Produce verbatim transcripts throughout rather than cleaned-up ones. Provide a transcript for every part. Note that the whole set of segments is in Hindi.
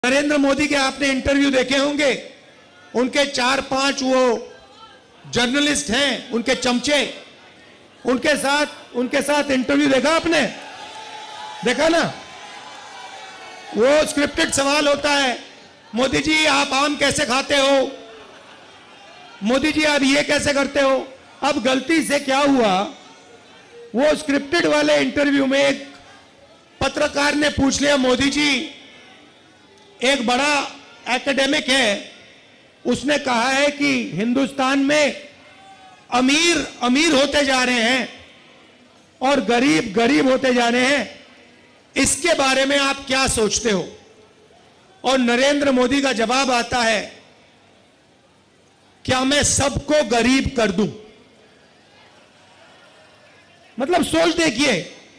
नरेंद्र मोदी के आपने इंटरव्यू देखे होंगे, उनके चार पांच वो जर्नलिस्ट हैं, उनके चमचे, उनके साथ उनके साथ इंटरव्यू देखा आपने? देखा ना? वो स्क्रिप्टेड सवाल होता है, मोदी जी आप आम कैसे खाते हो, मोदी जी आप ये कैसे करते हो। अब गलती से क्या हुआ, वो स्क्रिप्टेड वाले इंटरव्यू में एक पत्रकार ने पूछ लिया, मोदी जी एक बड़ा एकेडमिक है, उसने कहा है कि हिंदुस्तान में अमीर अमीर होते जा रहे हैं और गरीब गरीब होते जा रहे हैं, इसके बारे में आप क्या सोचते हो। और नरेंद्र मोदी का जवाब आता है, क्या मैं सबको गरीब कर दूं। मतलब सोच देखिए,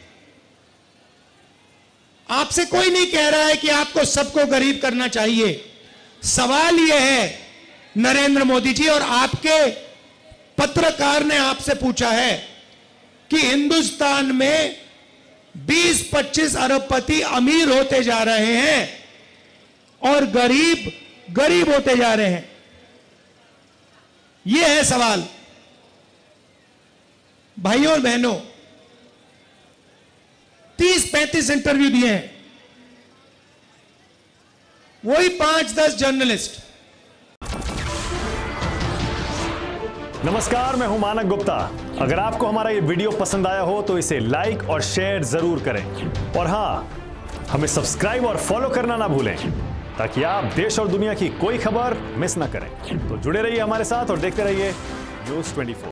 आपसे कोई नहीं कह रहा है कि आपको सबको गरीब करना चाहिए। सवाल यह है नरेंद्र मोदी जी, और आपके पत्रकार ने आपसे पूछा है कि हिंदुस्तान में बीस पच्चीस अरबपति अमीर होते जा रहे हैं और गरीब गरीब होते जा रहे हैं। यह है सवाल। भाइयों और बहनों, तीस पैंतीस इंटरव्यू दिए हैं, वही पांच दस जर्नलिस्ट। नमस्कार, मैं हूं मानक गुप्ता। अगर आपको हमारा ये वीडियो पसंद आया हो तो इसे लाइक और शेयर जरूर करें, और हां, हमें सब्सक्राइब और फॉलो करना ना भूलें ताकि आप देश और दुनिया की कोई खबर मिस ना करें। तो जुड़े रहिए हमारे साथ और देखते रहिए न्यूज़ चौबीस।